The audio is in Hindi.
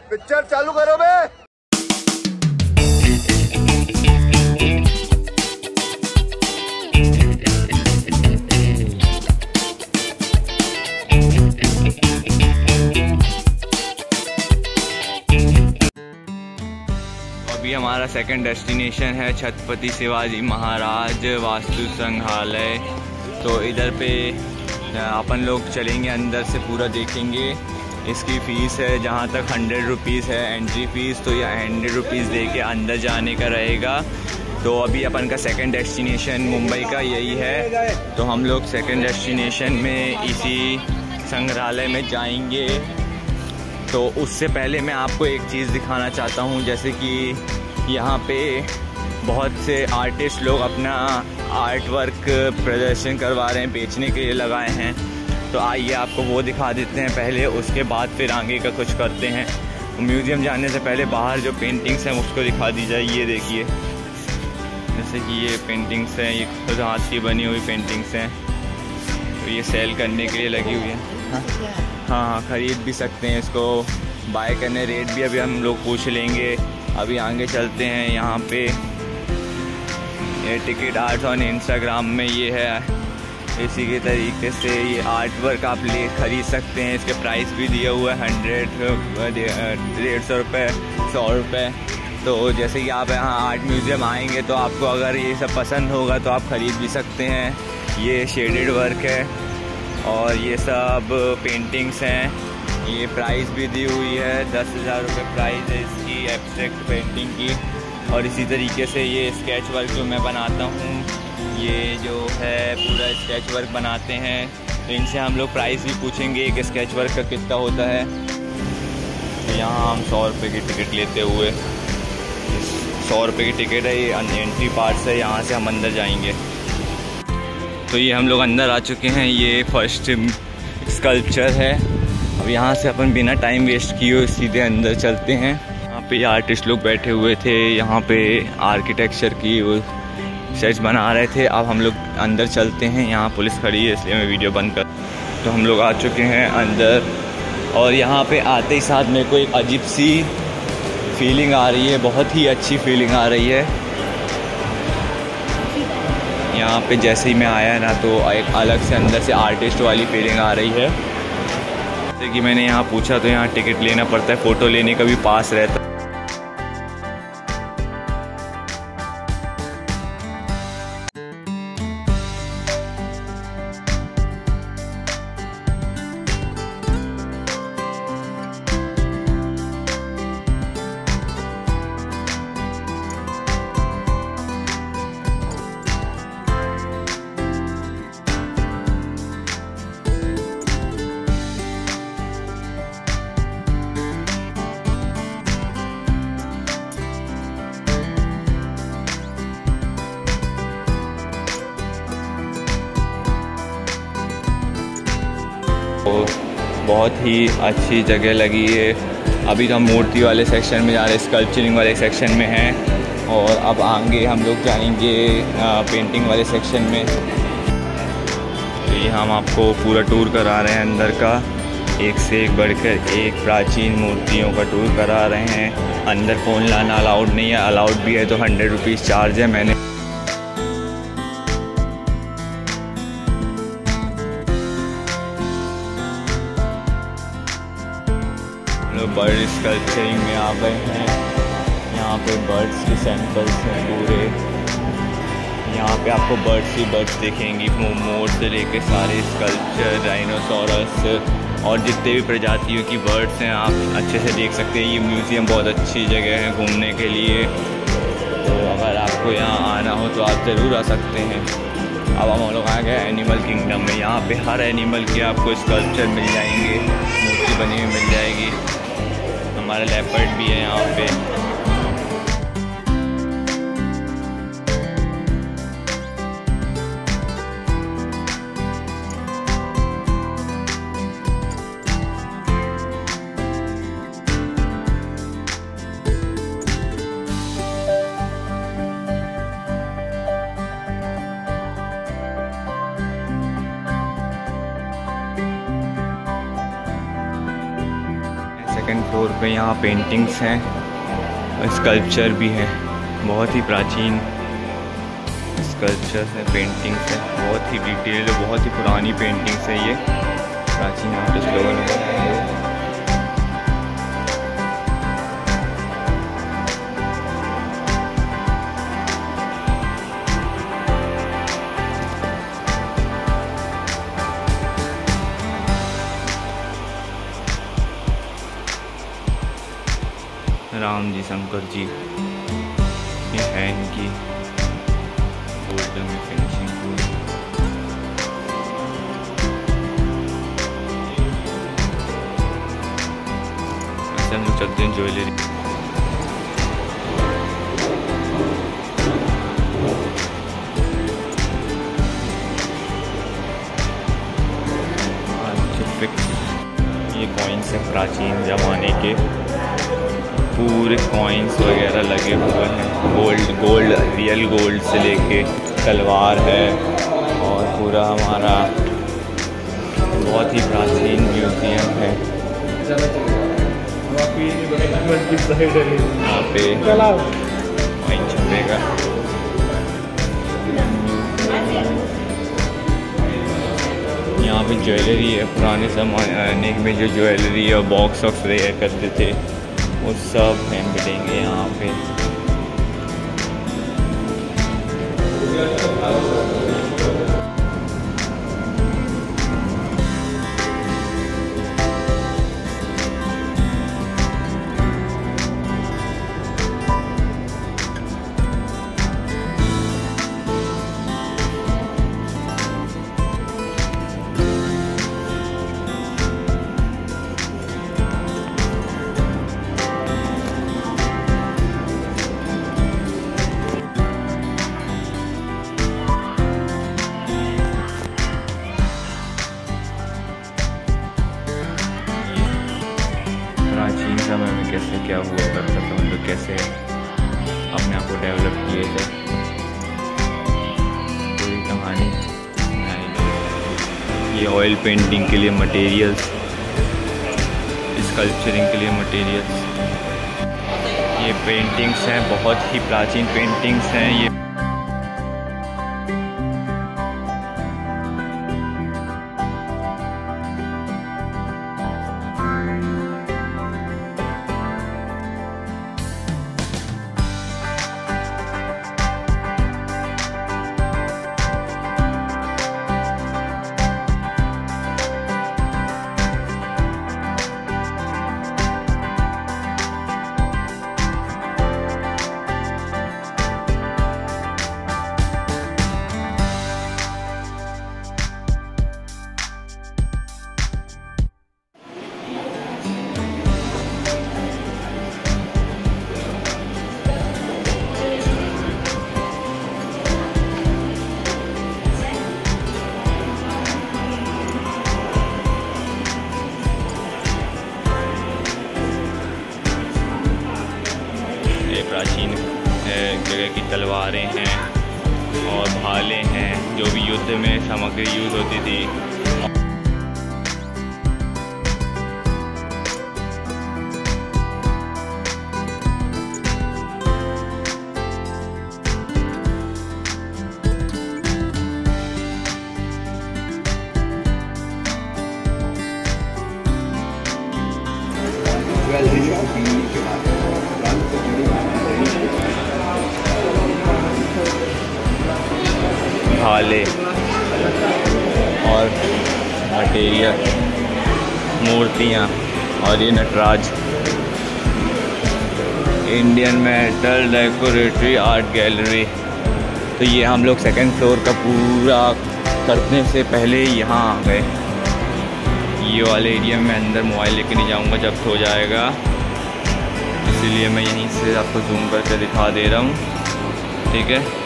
पिक्चर चालू करो बे। अभी हमारा सेकंड डेस्टिनेशन है छत्रपति शिवाजी महाराज वास्तु संग्रहालय। तो इधर पे अपन लोग चलेंगे, अंदर से पूरा देखेंगे। इसकी फ़ीस है जहाँ तक 100 रुपीज़ है एंट्री फ़ीस, तो ये 100 रुपीज़ दे के अंदर जाने का रहेगा। तो अभी अपन का सेकंड डेस्टिनेशन मुंबई का यही है, तो हम लोग सेकंड डेस्टिनेशन में इसी संग्रहालय में जाएंगे। तो उससे पहले मैं आपको एक चीज़ दिखाना चाहता हूँ, जैसे कि यहाँ पे बहुत से आर्टिस्ट लोग अपना आर्ट वर्क प्रदर्शन करवा रहे हैं, बेचने के लिए लगाए हैं। तो आइए आपको वो दिखा देते हैं पहले, उसके बाद फिर आगे का कुछ करते हैं। म्यूज़ियम जाने से पहले बाहर जो पेंटिंग्स हैं उसको दिखा दी जाए। ये देखिए, जैसे कि ये पेंटिंग्स हैं, ये खुद हाथ की बनी हुई पेंटिंग्स हैं। तो ये सेल करने के लिए लगी हुई है। हाँ, ख़रीद भी सकते हैं इसको, बाय करने। रेट भी अभी हम लोग पूछ लेंगे। अभी आगे चलते हैं। यहाँ पे ये टिकट आर्ट ऑन इंस्टाग्राम में ये है, इसी के तरीके से ये आर्ट वर्क आप खरीद सकते हैं। इसके प्राइस भी दिया हुआ है 150 रुपये, 100 रुपये। तो जैसे कि आप यहाँ आर्ट म्यूज़ियम आएंगे तो आपको अगर ये सब पसंद होगा तो आप ख़रीद भी सकते हैं। ये शेडेड वर्क है और ये सब पेंटिंग्स हैं। ये प्राइस भी दी हुई है, 10,000 रुपये प्राइस है इसकी एब्स्ट्रैक्ट पेंटिंग की। और इसी तरीके से ये स्केच वर्क जो मैं बनाता हूँ, ये जो है पूरा स्केच वर्क बनाते हैं। तो इनसे हम लोग प्राइस भी पूछेंगे एक स्केच वर्क का कितना होता है। तो यहाँ हम 100 रुपये की टिकट लेते हुए, 100 रुपये की टिकट है, ये एंट्री पास है, यहाँ से हम अंदर जाएंगे। तो ये हम लोग अंदर आ चुके हैं। ये फर्स्ट स्कल्पचर है। अब यहाँ से अपन बिना टाइम वेस्ट किए सीधे अंदर चलते हैं। यहाँ पे आर्टिस्ट लोग बैठे हुए थे, यहाँ पे आर्किटेक्चर की वो स्केच बना रहे थे। अब हम लोग अंदर चलते हैं। यहाँ पुलिस खड़ी है इसलिए मैं वीडियो बंद कर। तो हम लोग आ चुके हैं अंदर, और यहाँ पे आते ही साथ मेरे को एक अजीब सी फीलिंग आ रही है, बहुत ही अच्छी फीलिंग आ रही है। यहाँ पे जैसे ही मैं आया ना, तो एक अलग से अंदर से आर्टिस्ट वाली फीलिंग आ रही है। जैसे कि मैंने यहाँ पूछा तो यहाँ टिकट लेना पड़ता है, फ़ोटो लेने का भी पास रहता है। बहुत ही अच्छी जगह लगी है। अभी तो हम मूर्ति वाले सेक्शन में जा रहे हैं, स्कल्पचरिंग वाले सेक्शन में हैं, और अब आगे हम लोग जाएंगे पेंटिंग वाले सेक्शन में। तो ये हम आपको पूरा टूर करा रहे हैं अंदर का, एक से एक बढ़कर एक प्राचीन मूर्तियों का टूर करा रहे हैं। अंदर फ़ोन लाना अलाउड नहीं है, अलाउड भी है तो 100 रुपीज़ चार्ज है। मैंने बर्ड स्कल्पचरिंग में आ गए हैं। यहाँ पे बर्ड्स के सैंपल्स हैं पूरे। यहाँ पे आपको बर्ड्स ही बर्ड्स दिखेंगी, मोर से लेके सारे स्कल्पचर, डायनासोरस और जितने भी प्रजातियों की बर्ड्स हैं आप अच्छे से देख सकते हैं। ये म्यूज़ियम बहुत अच्छी जगह है घूमने के लिए, तो अगर आपको यहाँ आना हो तो आप ज़रूर आ सकते हैं। अब हम लोग आ गए एनिमल किंगडम में। यहाँ पे हर एनिमल के आपको स्कल्पचर मिल जाएंगे, मूर्ति बनी हुई मिल जाएगी। हमारा लेपर्ड भी है यहाँ पे। सेकंड फ्लोर पे यहाँ पेंटिंग्स हैं, स्कल्पचर भी हैं, बहुत ही प्राचीन स्कल्पचर्स हैं, पेंटिंग्स हैं, बहुत ही डिटेल, बहुत ही पुरानी पेंटिंग्स है ये, प्राचीन आर्टिस्ट लोगों ने। राम जी, शंकर जी, ये है इनकी गोल्डन में फिनिशिंग पूरी। ऐसे हम लोग चलते हैं ज्वेलरी। ये कॉइन्स हैं प्राचीन ज़माने के, पूरे कॉइन्स वगैरह लगे हुए हैं, गोल्ड रियल गोल्ड से लेके तलवार है, और पूरा हमारा बहुत ही प्राचीन म्यूज़ियम है। यहाँ पे कॉइन छपेगा। यहाँ पे ज्वेलरी है, पुराने ज़माने में जो ज्वेलरी और बॉक्स वॉक्स रहा करते थे वो सब हैं, मिलेंगे यहाँ पे। प्राचीन समय में कैसे क्या हुआ करता था, मतलब कैसे अपने आप को डेवलप किए थे, पूरी कहानी। ये ऑयल पेंटिंग के लिए मटेरियल्स, स्कल्पचरिंग के लिए मटेरियल्स, ये पेंटिंग्स हैं, बहुत ही प्राचीन पेंटिंग्स हैं ये। प्राचीन जगह की तलवारें हैं और भाले हैं, जो भी युद्ध में सामग्री यूज़ होती थी। भाले और मटेरियल, मूर्तियाँ, और ये Nataraja, Indian metal decoratory art gallery. तो ये हम लोग सेकंड फ्लोर का पूरा करने से पहले यहाँ आ गए। ये वाले एरिया में अंदर मोबाइल लेके नहीं जाऊँगा, जब्त हो जाएगा, इसलिए मैं यहीं से आपको जूम करके दिखा दे रहा हूँ, ठीक है।